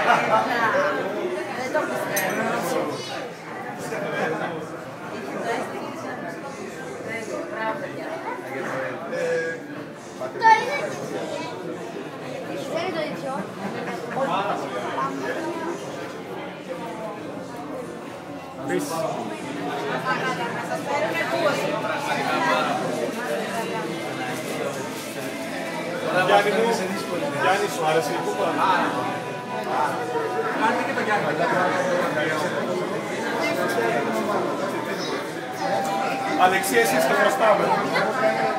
Δεν το πιστεύω. Μπράβο, παιδιά. Το είναι δεν είναι το ίδιο. Σας φέρουμε κούση. Γιάννη, σου άρεσε η κούπα. Κάντε και το Γιάννη. Αλεξία, εσύ στο χρωστάμε.